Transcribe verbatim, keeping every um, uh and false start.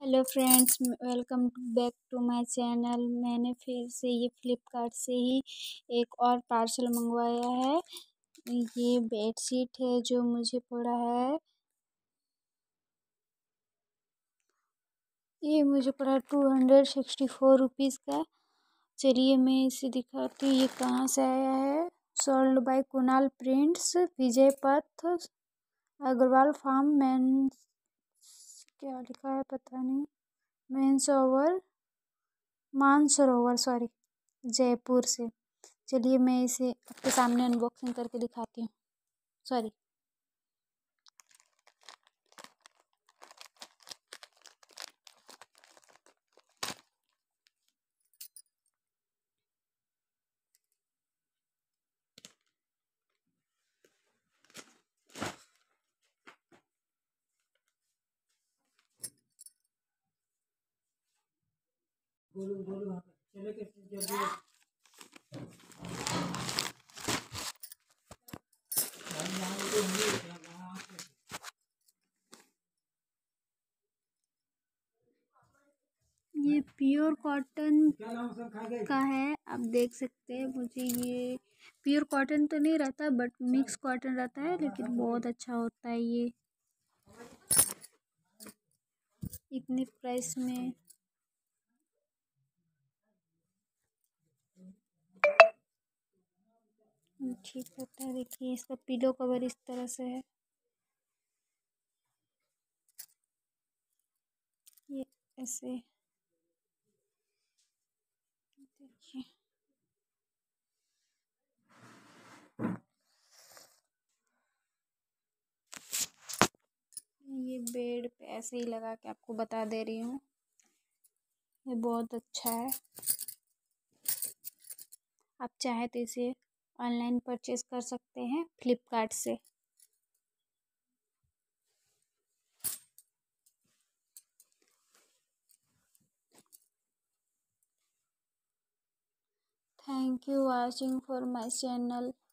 Hello friends, welcome back to my channel. मैंने फिर से ये फ्लिपकार्ट से ही एक और पार्सल मंगवाया है। ये बेडशीट है जो मुझे पड़ा है, ये मुझे पड़ा two hundred sixty four rupees का। चलिए मैं इसे दिखाती हूँ ये कहाँ से आया है। Sold by Kunal prints, Vijay Path, Agrawal farm, मेंस, क्या लिखा है पता नहीं, मेंस ओवर, मानसरोवर, सॉरी, जयपुर से। चलिए मैं इसे आपके सामने अनबॉक्सिंग करके दिखाती हूँ। सॉरी। ये प्योर कॉटन का है, आप देख सकते हैं। मुझे ये प्योर कॉटन तो नहीं रहता बट मिक्स कॉटन रहता है, लेकिन बहुत अच्छा होता है ये। इतने प्राइस में ठीक होता है। देखिए इसका पिलो कवर इस तरह से है, ये ऐसे देखिए। ये बेड पे ऐसे ही लगा के आपको बता दे रही हूँ, ये बहुत अच्छा है। आप चाहे तो इसे ऑनलाइन परचेज कर सकते हैं फ्लिपकार्ट से। Thank you watching for my channel.